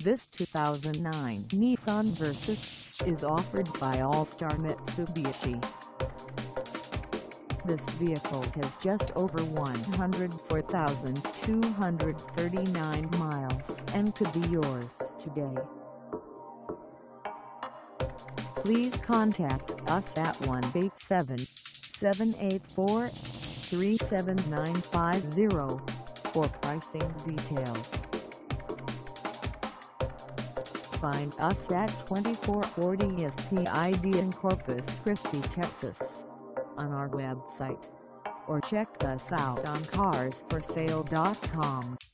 This 2009 Nissan Versa is offered by All Star Mitsubishi. This vehicle has just over 104,239 miles and could be yours today. Please contact us at 1-877-843-7950 for pricing details. Find us at 2440 SPID in Corpus Christi, Texas, on our website, or check us out on carsforsale.com.